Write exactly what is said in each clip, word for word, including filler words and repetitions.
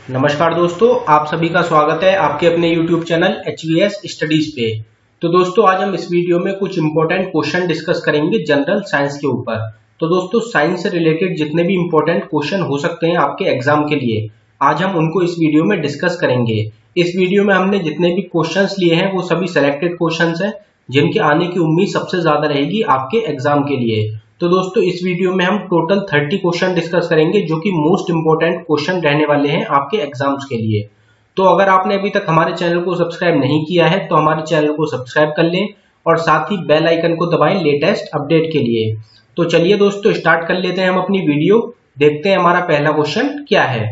नमस्कार दोस्तों, आप सभी का स्वागत है आपके अपने YouTube channel H V S studies पे। तो दोस्तों आज हम इस वीडियो में कुछ इंपॉर्टेंट क्वेश्चन डिस्कस करेंगे जनरल साइंस के ऊपर। तो दोस्तों साइंस से रिलेटेड जितने भी इंपॉर्टेंट क्वेश्चन हो सकते हैं आपके एग्जाम के लिए, आज हम उनको इस वीडियो में डिस्कस करेंगे। इस वीडियो में हमने जितने भी क्वेश्चंस लिए हैं वो सभी सेलेक्टेड क्वेश्चंस हैं जिनके आने की उम्मीद सबसे ज्यादा रहेगी आपके एग्जाम के लिए। तो दोस्तों इस वीडियो में हम टोटल तीस क्वेश्चन डिस्कस करेंगे जो कि मोस्ट इंपोर्टेंट क्वेश्चन रहने वाले हैं आपके एग्जाम्स के लिए। तो अगर आपने अभी तक हमारे चैनल को सब्सक्राइब नहीं किया है तो हमारे चैनल को सब्सक्राइब कर लें और साथ ही बेल आइकन को दबाएं लेटेस्ट अपडेट के लिए। तो चलिए दोस्तों स्टार्ट कर लेते हैं हम अपनी वीडियो। देखते हैं हमारा पहला क्वेश्चन क्या है।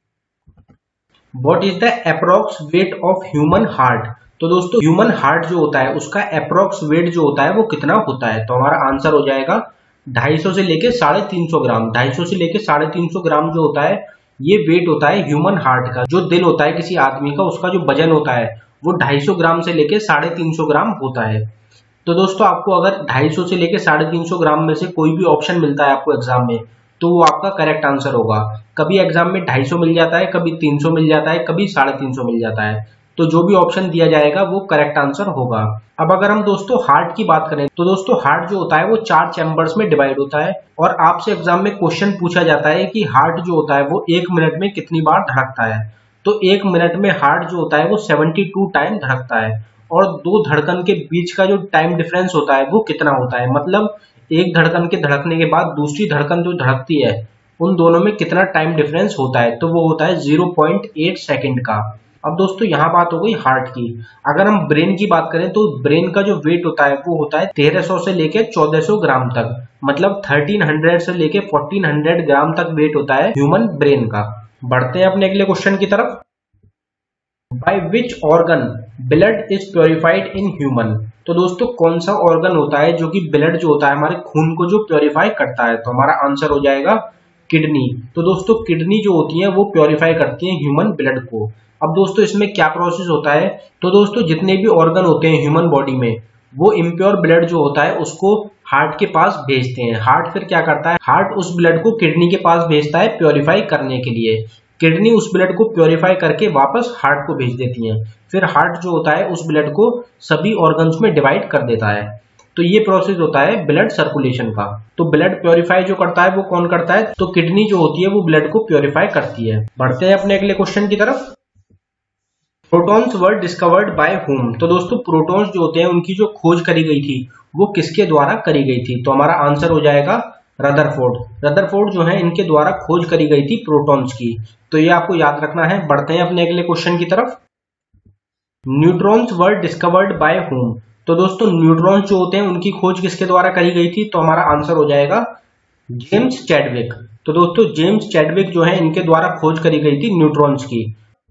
What is the approx weight of human heart. तो दोस्तों ह्यूमन हार्ट जो होता है उसका अप्रोक्स वेट जो होता है वो कितना होता है। तो हमारा आंसर हो जाएगा ढाई सौ से लेके साढ़े तीन सौ ग्राम। ढाई सौ से लेके साढ़े तीन सौ ग्राम जो होता है ये वेट होता है ह्यूमन हार्ट का। जो दिल होता है किसी आदमी का उसका जो वजन होता है वो ढाई सौ ग्राम से लेके साढ़े तीन सौ ग्राम होता है। तो दोस्तों आपको अगर ढाई सौ से लेके साढ़े तीन सौ ग्राम में से कोई भी ऑप्शन मिलता है आपको एग्जाम में तो वो आपका करेक्ट आंसर होगा। कभी एग्जाम में ढाई सौ मिल जाता है, कभी तीन सौ मिल जाता है, कभी साढ़े तीन सौ मिल जाता है। तो जो भी ऑप्शन दिया जाएगा वो करेक्ट आंसर होगा। अब अगर हम दोस्तों हार्ट की बात करें तो दोस्तों हार्ट जो होता है वो चार चैम्बर्स में डिवाइड होता है और आपसे एग्जाम में क्वेश्चन पूछा जाता है कि हार्ट जो होता है वो एक मिनट में कितनी बार धड़कता है। तो एक मिनट में हार्ट जो होता है वो बहत्तर टाइम धड़कता है और दो धड़कन के बीच का जो टाइम डिफरेंस होता है वो कितना होता है। मतलब एक धड़कन के धड़कने के बाद दूसरी धड़कन जो धड़कती है उन दोनों में कितना टाइम डिफरेंस होता है। तो वो होता है ज़ीरो पॉइंट एट सेकंड का। अब दोस्तों यहाँ बात हो गई हार्ट की। अगर हम ब्रेन की बात करें तो ब्रेन का जो वेट होता है वो होता है तेरह सौ से लेके चौदह सौ ग्राम तक। मतलब तेरह सौ से लेके चौदह सौ ग्राम तक वेट होता है ह्यूमन ब्रेन का। बढ़ते हैं अपने अगले क्वेश्चन की तरफ। By which organ blood is purified in human. तो दोस्तों कौन सा ऑर्गन होता है जो कि ब्लड जो होता है हमारे खून को जो प्योरीफाई करता है। तो हमारा आंसर हो जाएगा किडनी। तो दोस्तों किडनी जो होती है वो प्योरीफाई करती है ह्यूमन ब्लड को। अब दोस्तों इसमें क्या प्रोसेस होता है। तो दोस्तों जितने भी ऑर्गन होते हैं ह्यूमन बॉडी में वो इम्प्योर ब्लड जो होता है उसको हार्ट के पास भेजते हैं। हार्ट फिर क्या करता है, हार्ट उस ब्लड को किडनी के पास भेजता है प्योरीफाई करने के लिए। किडनी उस ब्लड को प्योरीफाई करके वापस हार्ट को भेज देती है। फिर हार्ट जो होता है उस ब्लड को सभी ऑर्गन्स में डिवाइड कर देता है। तो ये प्रोसेस होता है ब्लड सर्कुलेशन का। तो ब्लड प्योरीफाई जो करता है वो कौन करता है, तो किडनी जो होती है वो ब्लड को प्योरीफाई करती है। बढ़ते हैं अपने अगले क्वेश्चन की तरफ। Protons were discovered by whom. तो दोस्तों प्रोटॉन्स जो होते हैं उनकी जो खोज करी गई थी वो किसके द्वारा करी गई थी। तो हमारा आंसर हो जाएगा रदरफोर्ड। रदरफोर्ड जो है इनके द्वारा खोज करी गई थी प्रोटॉन्स की। तो ये आपको याद रखना है। बढ़ते हैं अपने अगले क्वेश्चन की तरफ। Neutrons were discovered by whom. तो दोस्तों न्यूट्रॉन्स जो होते हैं उनकी खोज किसके द्वारा करी गई थी। तो हमारा आंसर हो जाएगा जेम्स चैडविक। तो दोस्तों जेम्स चैडविक जो है इनके द्वारा खोज करी गई थी न्यूट्रॉन्स की।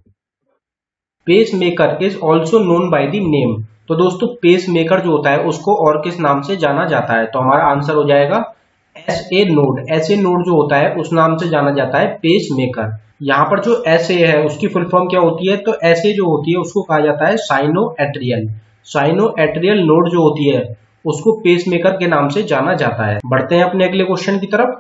Pacemaker is also known by the name. तो दोस्तों पेस मेकर जो होता है उसको और किस नाम से जाना जाता है। तो हमारा आंसर हो जाएगा S A node. S A node जो होता है उस नाम से जाना जाता है पेस मेकर। यहाँ पर जो एस ए है उसकी फुल फॉर्म क्या होती है, तो एस ए जो होती है उसको कहा जाता है sino atrial. Sino atrial node जो होती है उसको पेस मेकर के नाम से जाना जाता है। बढ़ते हैं अपने अगले क्वेश्चन की तरफ।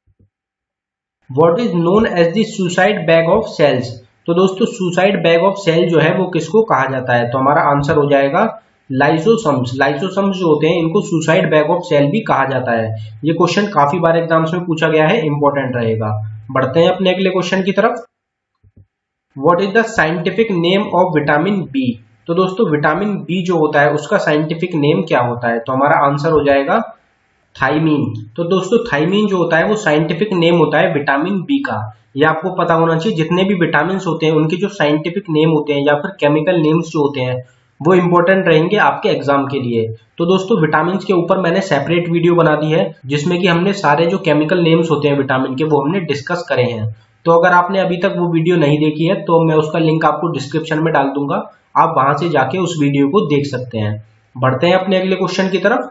What is known as the suicide bag of cells. तो दोस्तों सुसाइड बैग ऑफ सेल जो है वो किसको कहा जाता है। तो हमारा आंसर हो जाएगा लाइसोसम्स। लाइसोसम्स जो होते हैं इनको सुसाइड बैग ऑफ सेल भी कहा जाता है। ये क्वेश्चन काफी बार एग्जाम्स में पूछा गया है, इंपॉर्टेंट रहेगा। बढ़ते हैं अपने अगले क्वेश्चन की तरफ। What is the scientific name of vitamin B. तो दोस्तों विटामिन बी जो होता है उसका साइंटिफिक नेम क्या होता है। तो हमारा आंसर हो जाएगा थाइमीन। तो दोस्तों थाइमीन जो होता है वो साइंटिफिक नेम होता है विटामिन बी का। ये आपको पता होना चाहिए। जितने भी विटामिन होते हैं उनके जो साइंटिफिक नेम होते हैं या फिर केमिकल नेम्स जो होते हैं वो इंपॉर्टेंट रहेंगे आपके एग्जाम के लिए। तो दोस्तों विटामिन के ऊपर मैंने सेपरेट वीडियो बना दी है जिसमें कि हमने सारे जो केमिकल नेम्स होते हैं विटामिन के वो हमने डिस्कस करे हैं। तो अगर आपने अभी तक वो वीडियो नहीं देखी है तो मैं उसका लिंक आपको डिस्क्रिप्शन में डाल दूंगा, आप वहां से जाके उस वीडियो को देख सकते हैं। बढ़ते हैं अपने अगले क्वेश्चन की तरफ।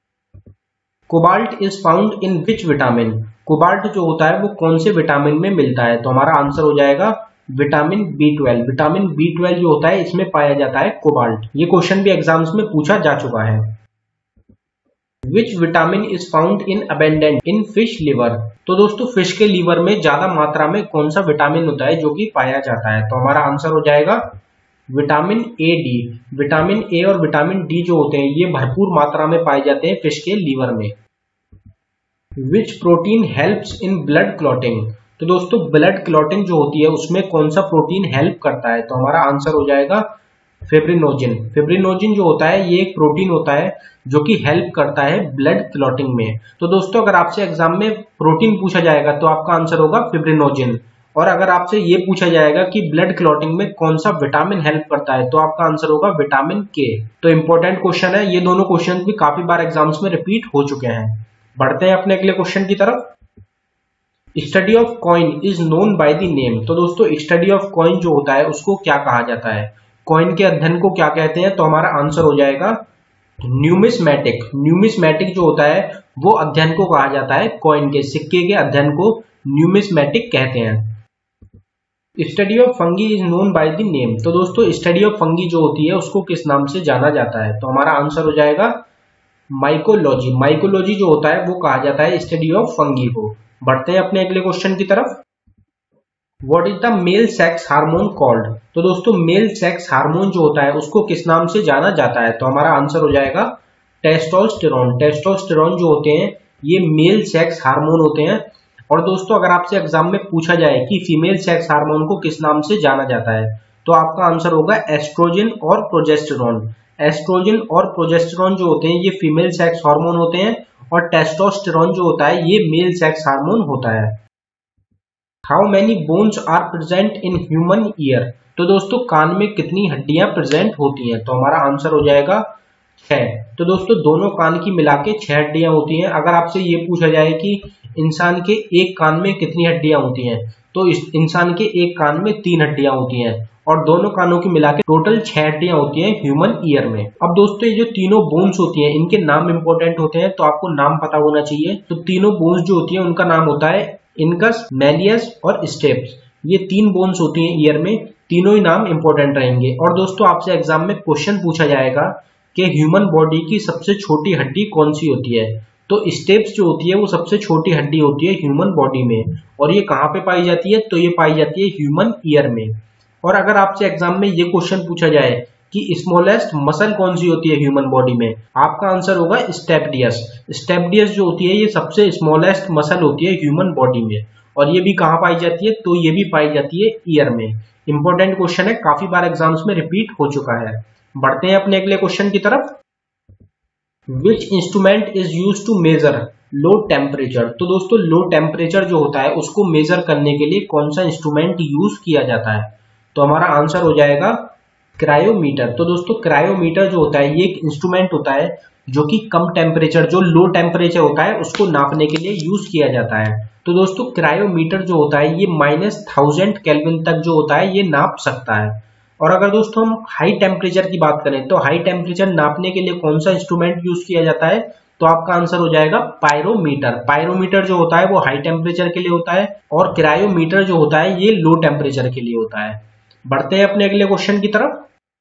Cobalt is found in which vitamin. Cobalt जो होता है वो कौन से विटामिन में मिलता है। तो हमारा आंसर हो जाएगा vitamin B twelve. Vitamin B twelve जो होता है इसमें पाया जाता है कोबाल्ट। ये क्वेश्चन भी एग्जाम्स में पूछा जा चुका है। Which vitamin is found in abundant in fish liver. तो दोस्तों फिश के लीवर में ज्यादा मात्रा में कौन सा विटामिन होता है जो कि पाया जाता है? तो हमारा आंसर हो जाएगा vitamin A D. Vitamin A और विटामिन डी जो होते हैं ये भरपूर मात्रा में पाए जाते हैं फिश के लीवर में। Which protein helps in blood clotting. तो दोस्तों ब्लड क्लॉटिंग जो होती है उसमें कौन सा प्रोटीन हेल्प करता है? तो हमारा आंसर हो जाएगा फिब्रिनोजिन। फिब्रिनोजिन जो होता है ये एक प्रोटीन होता है जो कि हेल्प करता है ब्लड क्लॉटिंग में। तो दोस्तों अगर आपसे एग्जाम में प्रोटीन पूछा जाएगा तो आपका आंसर होगा फिब्रिनोजिन, और अगर आपसे ये पूछा जाएगा कि ब्लड क्लॉटिंग में कौन सा विटामिन हेल्प करता है तो आपका आंसर होगा विटामिन के। तो इंपॉर्टेंट क्वेश्चन है, ये दोनों क्वेश्चन भी काफी बार एग्जाम्स में रिपीट हो चुके हैं। बढ़ते हैं अपने अगले क्वेश्चन की तरफ। Study of coin is known by the name. तो दोस्तों स्टडी ऑफ कॉइन जो होता है उसको क्या कहा जाता है? कॉइन के अध्ययन को क्या कहते हैं? तो हमारा आंसर हो जाएगा न्यूमिस्मैटिक। न्यूमिस्मैटिक जो होता है वो अध्ययन को कहा जाता है, कॉइन के सिक्के के अध्ययन को न्यूमिस्मैटिक कहते हैं। Study of fungi is known by the name. तो दोस्तों स्टडी ऑफ फंगी जो होती है उसको किस नाम से जाना जाता है? तो हमारा आंसर हो जाएगा माइकोलॉजी। माइकोलॉजी जो होता है वो कहा जाता है स्टडी ऑफ फंगी को। बढ़ते हैं अपने अगले क्वेश्चन की तरफ। What is the male sex hormone called. तो दोस्तों मेल सेक्स हार्मोन जो होता है उसको किस नाम से जाना जाता है? तो हमारा आंसर हो जाएगा टेस्टोस्टेरोन। टेस्टोस्टेरोन जो होते हैं ये मेल सेक्स हार्मोन होते हैं। और दोस्तों अगर आपसे एग्जाम में पूछा जाए कि फीमेल सेक्स हार्मोन को किस नाम से जाना जाता है तो आपका आंसर होगा एस्ट्रोजन और प्रोजेस्टेरोन। एस्ट्रोजन और प्रोजेस्टेरोन जो होते हैं ये फीमेल सेक्स हार्मोन होते हैं, और टेस्टोस्टेरोन जो होता है ये मेल सेक्स हार्मोन होता है। How many bones are present in human ear. तो दोस्तों कान में कितनी हड्डियां प्रेजेंट होती हैं? तो हमारा आंसर हो जाएगा छह। तो दोस्तों दोनों कान की मिला के छह हड्डियां होती हैं। अगर आपसे ये पूछा जाए कि इंसान के एक कान में कितनी हड्डियां होती हैं तो इस इंसान के एक कान में तीन हड्डियां होती हैं, और दोनों कानों की मिला के टोटल छह हड्डियां होती हैं ह्यूमन ईयर में। अब दोस्तों ये जो तीनों बोन्स होती हैं इनके नाम इंपॉर्टेंट होते हैं, तो आपको नाम पता होना चाहिए। तो तीनों बोन्स जो होती हैं उनका नाम होता है इनकस, मैलियस और स्टेप्स। ये तीन बोन्स होती हैं ईयर में, तीनों ही नाम इंपॉर्टेंट रहेंगे। और दोस्तों आपसे एग्जाम में क्वेश्चन पूछा जाएगा कि ह्यूमन बॉडी की सबसे छोटी हड्डी कौन सी होती है? तो स्टेप्स जो होती है वो सबसे छोटी हड्डी होती है ह्यूमन बॉडी में, और ये कहाँ पे पाई जाती है? तो ये पाई जाती है ह्यूमन ईयर में। और अगर आपसे एग्जाम में ये क्वेश्चन पूछा जाए कि स्मॉलेस्ट मसल कौन सी होती है ह्यूमन बॉडी में, आपका आंसर होगा स्टेप्डियस। स्टेप्डियस जो होती है ये सबसे स्मॉलेस्ट मसल होती है ह्यूमन बॉडी में, और ये भी कहाँ पाई जाती है? तो ये भी पाई जाती है ईयर में। इंपॉर्टेंट क्वेश्चन है, काफी बार एग्जाम्स में रिपीट हो चुका है। बढ़ते हैं अपने अगले क्वेश्चन की तरफ। Which instrument is use to measure low temperature. तो दोस्तों लो टेम्परेचर जो होता है उसको मेजर करने के लिए कौन सा इंस्ट्रूमेंट यूज किया जाता है? तो हमारा आंसर हो जाएगा क्रायोमीटर। तो दोस्तों क्रायोमीटर जो होता है ये एक इंस्ट्रूमेंट होता है जो कि कम टेम्परेचर, जो लो टेम्परेचर होता है उसको नापने के लिए यूज किया जाता है। तो दोस्तों क्रायोमीटर जो होता है ये माइनस थाउजेंड केल्विन तक जो होता है ये नाप सकता है। और अगर दोस्तों हम हाई टेम्परेचर की बात करें तो हाई टेम्परेचर नापने के लिए कौन सा इंस्ट्रूमेंट यूज किया जाता है? तो आपका आंसर हो जाएगा पायरोमीटर। पायरोमीटर जो होता है वो हाई टेम्परेचर के लिए होता है, और क्रायोमीटर जो होता है ये लो टेम्परेचर के लिए होता है। बढ़ते हैं अपने अगले क्वेश्चन की तरफ।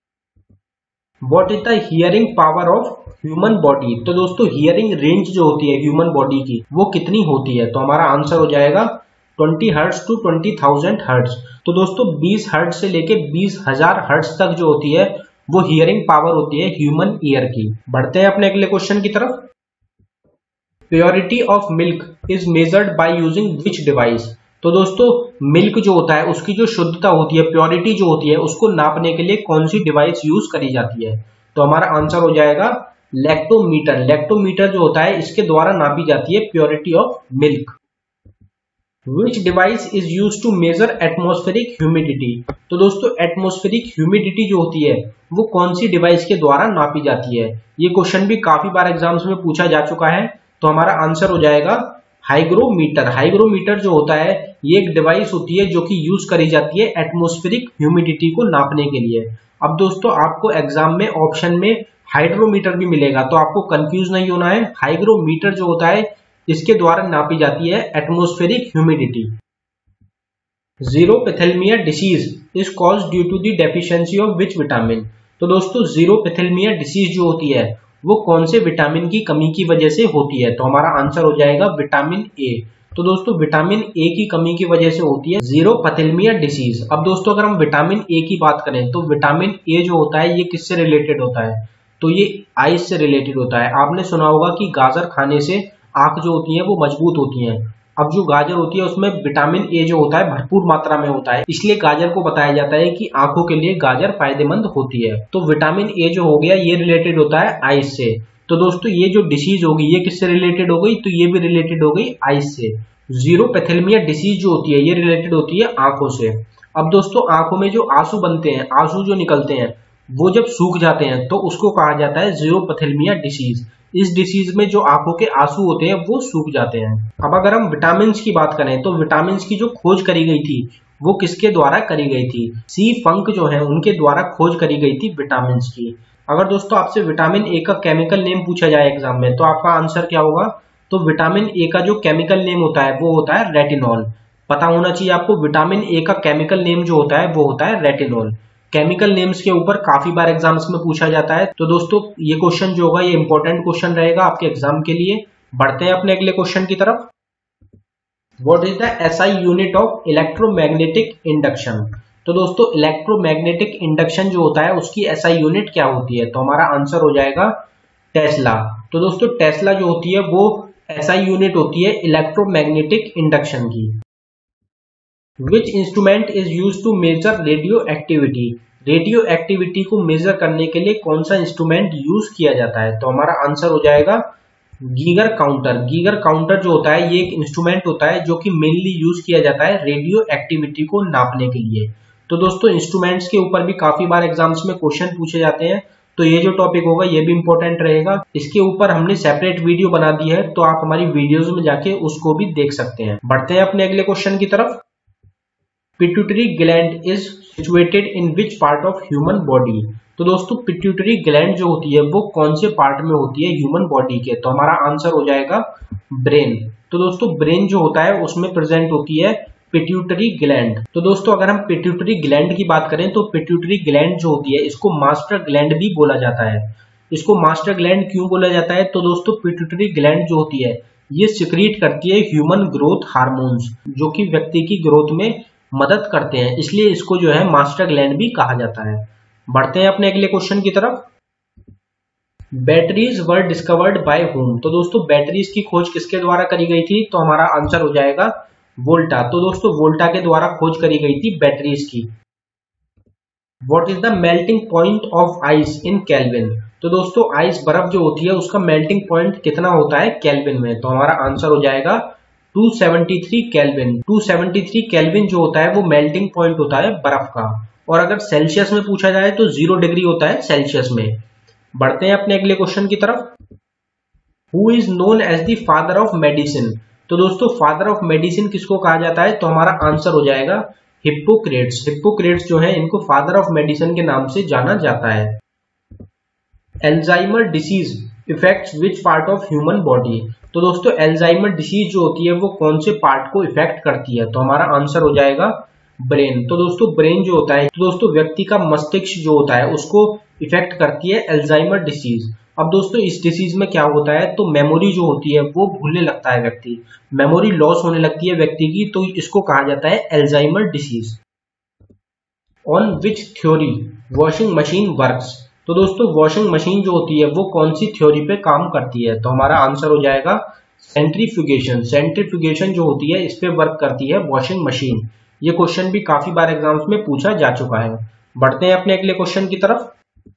What is the hearing power of human body. तो दोस्तों हियरिंग रेंज जो होती है ह्यूमन बॉडी की वो कितनी होती है? तो हमारा आंसर हो जाएगा twenty hertz to twenty thousand hertz. तो दोस्तों बीस हर्ट्ज से लेके बीस हजार हर्ट्ज तक जो होती है वो हियरिंग पावर होती है ह्यूमन ईयर की। बढ़ते हैं अपने अगले क्वेश्चन की तरफ। Purity of milk is measured by using which device. तो दोस्तों मिल्क जो होता है उसकी जो शुद्धता होती है, प्योरिटी जो होती है, उसको नापने के लिए कौन सी डिवाइस यूज करी जाती है? तो हमारा आंसर हो जाएगा लैक्टोमीटर। लैक्टोमीटर जो होता है इसके द्वारा नापी जाती है purity of milk. Which device is use to measure atmospheric humidity. तो दोस्तों एटमॉस्फेरिक ह्यूमिडिटी जो होती है वो कौन सी डिवाइस के द्वारा नापी जाती है? ये क्वेश्चन भी काफी बार एग्जाम्स में पूछा जा चुका है। तो हमारा आंसर हो जाएगा हाइग्रोमीटर। हाइग्रोमीटर जो होता है ये एक डिवाइस होती है जो कि यूज करी जाती है एटमॉस्फेरिक ह्यूमिडिटी को नापने के लिए। अब दोस्तों आपको एग्जाम में ऑप्शन में हाइड्रोमीटर भी मिलेगा, तो आपको कंफ्यूज नहीं होना है। हाइग्रोमीटर जो होता है इसके द्वारा नापी जाती है atmospheric humidity. Xerophthalmia disease is caused due to the deficiency of which vitamin. तो दोस्तों जीरोपिथेल्मिया डिसीज जो होती है वो कौन से विटामिन की कमी की वजह से होती है? तो हमारा आंसर हो जाएगा विटामिन ए। तो दोस्तों विटामिन ए की कमी की वजह से होती है जीरोपैथेलमिया डिसीज। अब दोस्तों अगर हम विटामिन ए की बात करें तो विटामिन ए जो होता है ये किससे रिलेटेड होता है? तो ये आइस से रिलेटेड होता है। आपने सुना होगा कि गाजर खाने से आंख जो होती है वो मजबूत होती है। अब जो गाजर होती है उसमें विटामिन ए जो होता है भरपूर मात्रा में होता है, इसलिए गाजर को बताया जाता है कि आंखों के लिए गाजर फायदेमंद होती है। तो विटामिन ए जो हो गया ये रिलेटेड होता है आइस से। तो दोस्तों ये जो डिसीज होगी ये किससे रिलेटेड हो गई? तो ये भी रिलेटेड हो गई आइस से। जीरोपैथेलमिया डिसीज जो होती है ये रिलेटेड होती है आंखों से। अब दोस्तों आंखों में जो आंसू बनते हैं, आंसू जो निकलते हैं वो जब सूख जाते हैं तो उसको कहा जाता है जीरोपैथेलमिया डिसीज। इस डिसीज में जो आंखों के आंसू होते हैं वो सूख जाते हैं। अब अगर हम विटामिन की बात करें तो विटामिन की जो खोज करी गई थी वो किसके द्वारा करी गई थी? सी फंक जो है उनके द्वारा खोज करी गई थी विटामिन की। अगर दोस्तों आपसे विटामिन ए का केमिकल नेम पूछा जाए एग्जाम में तो आपका आंसर क्या होगा? तो विटामिन ए का जो केमिकल नेम होता है वो होता है रेटिनॉल। पता होना चाहिए आपको, विटामिन ए का केमिकल नेम जो होता है वो होता है रेटिनॉल। केमिकल नेम्स के ऊपर काफी बार एग्जाम्स में पूछा जाता है। तो दोस्तों ये क्वेश्चन जो होगा ये इंपॉर्टेंट क्वेश्चन रहेगा आपके एग्जाम के लिए। बढ़ते हैं अपने अगले क्वेश्चन की तरफ। What is the SI unit of electromagnetic induction? तो दोस्तों इलेक्ट्रोमैग्नेटिक इंडक्शन जो होता है उसकी एसआई यूनिट क्या होती है? तो हमारा आंसर हो जाएगा टेस्ला। तो दोस्तों टेस्ला जो होती है वो एसआई यूनिट होती है इलेक्ट्रोमैग्नेटिक इंडक्शन की। Which instrument is used to measure radioactivity? Radioactivity को मेजर करने के लिए कौन सा इंस्ट्रूमेंट यूज किया जाता है? तो हमारा आंसर हो जाएगा गीगर काउंटर। गीगर काउंटर जो होता है ये एक इंस्ट्रूमेंट होता है जो कि मेनली यूज किया जाता है रेडियो एक्टिविटी को नापने के लिए। तो दोस्तों इंस्ट्रूमेंट्स के ऊपर भी काफी बार एग्जाम्स में क्वेश्चन पूछे जाते हैं, तो ये जो टॉपिक होगा ये भी इंपॉर्टेंट रहेगा। इसके ऊपर हमने सेपरेट वीडियो बना दी है, तो आप हमारी वीडियोज में जाके उसको भी देख सकते हैं। बढ़ते हैं अपने अगले क्वेश्चन की तरफ। Pituitary gland is situated in which part of human body? तो दोस्तों पिट्यूटरी ग्लैंड जो होती है वो कौन से पार्ट में होती है ह्यूमन बॉडी के? तो हमारा आंसर हो जाएगा ब्रेन। तो दोस्तों ब्रेन जो होता है उसमें प्रेजेंट होती है पिट्यूटरी ग्लैंड। तो दोस्तों अगर हम पिट्यूटरी ग्लैंड की बात करें तो पिट्यूटरी ग्लैंड जो होती है इसको मास्टर ग्लैंड भी बोला जाता है। इसको मास्टर ग्लैंड क्यों बोला जाता है? तो दोस्तों पिट्यूटरी ग्लैंड जो होती है ये सिक्रीट करती है ह्यूमन ग्रोथ हार्मोन्स, जो कि व्यक्ति की ग्रोथ में मदद करते हैं, इसलिए इसको जो है मास्टर ग्लैंड भी कहा जाता है। बढ़ते हैं अपने अगले क्वेश्चन की तरफ। Batteries were discovered by whom? तो दोस्तों बैटरीज की खोज किसके द्वारा करी गई थी? तो हमारा आंसर हो जाएगा वोल्टा। तो दोस्तों वोल्टा के द्वारा खोज करी गई थी बैटरीज की। What is the melting point of ice in kelvin? तो दोस्तों आइस बर्फ जो होती है उसका मेल्टिंग पॉइंट कितना होता है केल्विन में? तो हमारा आंसर हो जाएगा दो सौ तिहत्तर केल्विन। दो सौ तिहत्तर केल्विन जो होता है वो मेल्टिंग पॉइंट होता है बर्फ का। और अगर सेल्सियस में पूछा जाए तो जीरो डिग्री होता है सेल्सियस में। बढ़ते हैं अपने अगले क्वेश्चन की तरफ। Who is known as the father of medicine? तो दोस्तों फादर ऑफ मेडिसिन किसको कहा जाता है? तो हमारा आंसर हो जाएगा हिप्पोक्रेट्स। हिप्पोक्रेट्स जो है इनको फादर ऑफ मेडिसिन के नाम से जाना जाता है। Alzheimer disease effects which part of human body? तो दोस्तों एल्जाइमर डिसीज जो होती है वो कौन से पार्ट को इफेक्ट करती है? तो हमारा आंसर हो जाएगा ब्रेन। तो दोस्तों ब्रेन जो होता है, तो दोस्तों व्यक्ति का मस्तिष्क जो होता है उसको इफेक्ट करती है एल्जाइमर डिसीज। अब दोस्तों इस डिसीज में क्या होता है, तो मेमोरी जो होती है वो भूलने लगता है व्यक्ति, मेमोरी लॉस होने लगती है व्यक्ति की, तो इसको कहा जाता है Alzheimer disease. On which theory washing machine works? तो दोस्तों वॉशिंग मशीन जो होती है वो कौन सी थ्योरी पे काम करती है? तो हमारा आंसर हो जाएगा सेंट्रीफ्यूगेशन। सेंट्रीफ्यूगेशन जो होती है इस पे वर्क करती है वॉशिंग मशीन। ये क्वेश्चन भी काफी बार एग्जाम्स में पूछा जा चुका है। बढ़ते हैं अपने अगले क्वेश्चन की तरफ।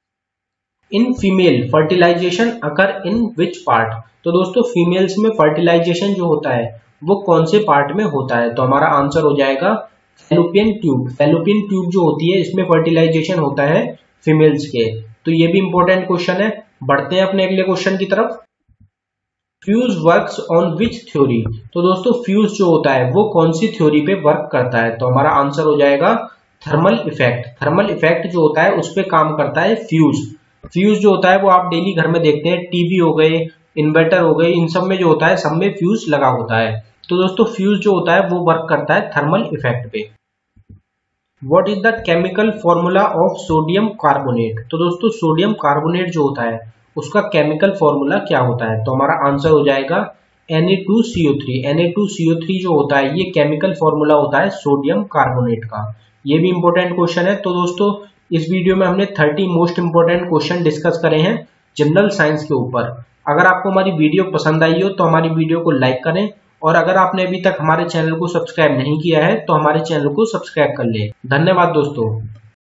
In female fertilization occur in which part? तो दोस्तों फीमेल्स में फर्टिलाइजेशन जो होता है वो कौन से पार्ट में होता है? तो हमारा आंसर हो जाएगा फैलोपियन ट्यूब। फैलोपियन ट्यूब जो होती है इसमें फर्टिलाइजेशन होता है फीमेल्स के। तो ये भी इंपॉर्टेंट क्वेश्चन है। बढ़ते हैं अपने अगले क्वेश्चन की तरफ। Fuse works on which theory? तो दोस्तों फ्यूज जो होता है वो कौन सी थ्योरी पे वर्क करता है? तो हमारा आंसर हो जाएगा थर्मल इफेक्ट। थर्मल इफेक्ट जो होता है उस पे काम करता है फ्यूज। फ्यूज जो होता है वो आप डेली घर में देखते हैं, टीवी हो गए, इन्वर्टर हो गए, इन सब में जो होता है सब में फ्यूज लगा होता है। तो दोस्तों फ्यूज जो होता है वो वर्क करता है थर्मल इफेक्ट पे। What is the chemical formula of sodium carbonate? तो दोस्तों सोडियम कार्बोनेट जो होता है उसका केमिकल फॉर्मूला क्या होता है? तो हमारा आंसर हो जाएगा N A two C O three. N A two C O three जो होता है ये केमिकल फॉर्मूला होता है सोडियम कार्बोनेट का। ये भी इंपॉर्टेंट क्वेश्चन है। तो दोस्तों इस वीडियो में हमने thirty most important question discuss करे हैं जनरल साइंस के ऊपर। अगर आपको हमारी वीडियो पसंद आई हो तो हमारी वीडियो को लाइक करें, और अगर आपने अभी तक हमारे चैनल को सब्सक्राइब नहीं किया है तो हमारे चैनल को सब्सक्राइब कर लें। धन्यवाद दोस्तों।